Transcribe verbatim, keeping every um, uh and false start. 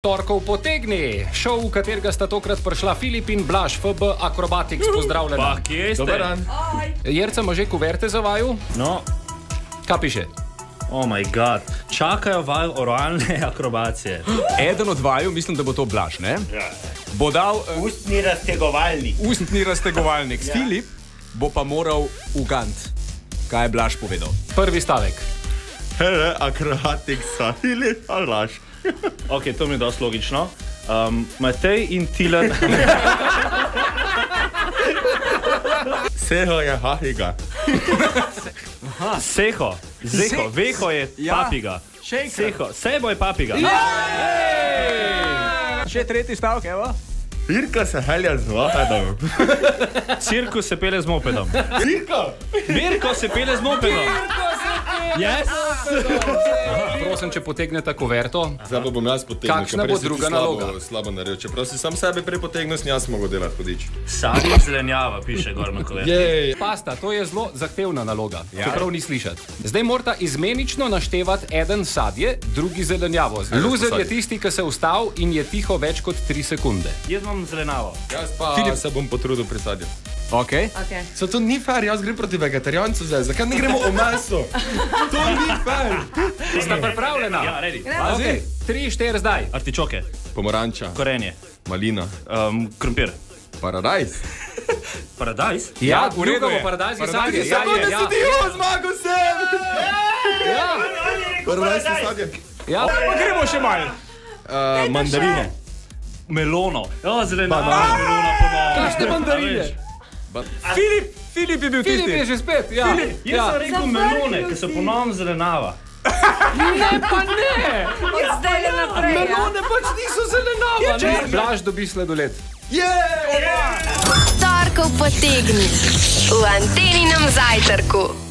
Torkov potegni, šov, v katerega sta tokrat prišla Filip in Blaž, F B Acrobatics, pozdravljena. Pa, kje ste? Dobar dan. Jerca ima že kuverte za vaju? No. Kaj piše? Oh my god, čakajo vaju oralne akrobacije. Eden od vaju, mislim, da bo to Blaž, ne? Ja. Bo dal uh, Ustni raztegovalnik. ustni raztegovalnik. Ja. Filip bo pa moral ugant, kaj je Blaž povedal. Prvi stavek. Hele, akrobatiksa. Filip, a Blaž. Ok, to mi je dosti logično. Um, Matej in Tilen... Seho je hahiga. Seho, Zeho, Veho je papiga. Seho, Sebo je papiga. Še tretji stavek, evo. Pirka se helja z mopedom. Cirko se pele z mopedom. Pirka? Mirko se pele z mopedom. Yes? Prosim, če potegnete kuverto. Zdaj pa bom jaz potegnil. Kakšna bo druga naloga? Slabo naredil. Čeprav si sam sebe prepotegnil, sem jaz mogel delati hodič. Sadje zelenjava, piše gor na kuverti. Pasta, to je zelo zahtevna naloga, ja. Čeprav ni slišati. Zdaj morata izmenično naštevati eden sadje, drugi zelenjavo. Loser je tisti, ki se ustav in je tiho več kot tri sekunde. Jaz imam zelenjavo. Jaz pa Filip se bom potrudil pri sadju. Ok. Okay. So to ni fair, jaz grem proti vegetarijancu zdaj. Zakaj ne gremo o meso? To ni fair. Sta pripravljena? Ja, ready. Okay. Tri, štiri, zdaj. Artičoke, Pomaranča, korenje, malina, um, krompir. paradajz. Paradajz? Ja, v redu je. paradajz je Paradajz sadje. je Sadje, ja. Jo, zmagal sem! Ja. Paradajz je sadje. Ja. Pa gremo še malo. Uh, mandarine. Melono. Ja, zelenjava, melona ponovno. Kakšne mandarine? Filip, Filip je bil Filip tisti. je že spet, ja. Jaz sem rekel melone, ki so ponovno zelenjava. Ne, pa ne! Od zdaj naprej. Melone pač niso zelenjava, ne? Blaž dobi sladoled. Yeah! Torkov potegni v Anteninem zajtrku.